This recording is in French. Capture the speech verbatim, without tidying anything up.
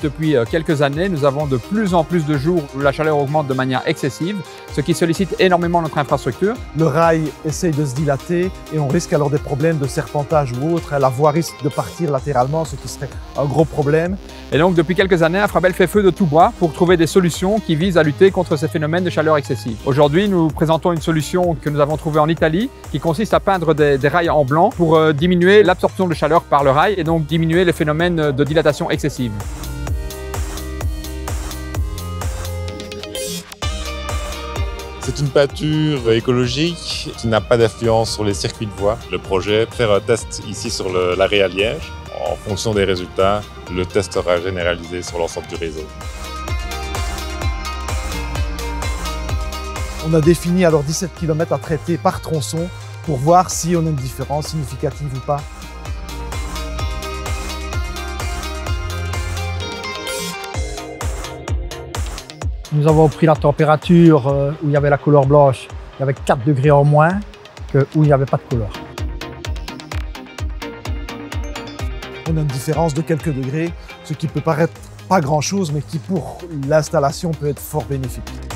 depuis quelques années, nous avons de plus en plus de jours où la chaleur augmente de manière excessive, ce qui sollicite énormément notre infrastructure. Le rail essaye de se dilater et on risque alors des problèmes de serpentage ou autre. La voie risque de partir latéralement, ce qui serait un gros problème. Et donc depuis quelques années, Infrabel fait feu de tout bois pour trouver des solutions qui visent à lutter contre ces phénomènes de chaleur excessive. Aujourd'hui, nous présentons une solution que nous avons trouvée en Italie qui consiste à peindre des, des rails en blanc pour euh, diminuer l'absorption de chaleur par le rail et donc diminuer les phénomènes de dilatation excessive. C'est une peinture écologique qui n'a pas d'influence sur les circuits de voie. Le projet, faire un test ici sur l'arrêt à Liège. En fonction des résultats, le test sera généralisé sur l'ensemble du réseau. On a défini alors dix-sept kilomètres à traiter par tronçon pour voir si on a une différence significative ou pas. Nous avons pris la température où il y avait la couleur blanche, il y avait quatre degrés en moins que où il n'y avait pas de couleur. On a une différence de quelques degrés, ce qui peut paraître pas grand-chose, mais qui pour l'installation peut être fort bénéfique.